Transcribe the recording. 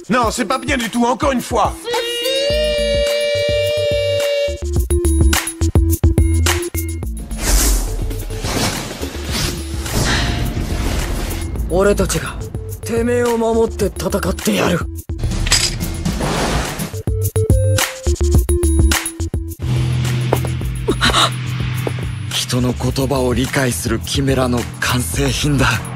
Non, c'est pas bien du tout, encore une fois. 俺たちがてめえを守って戦ってやる。 人の言葉を理解するキメラの完成品だ。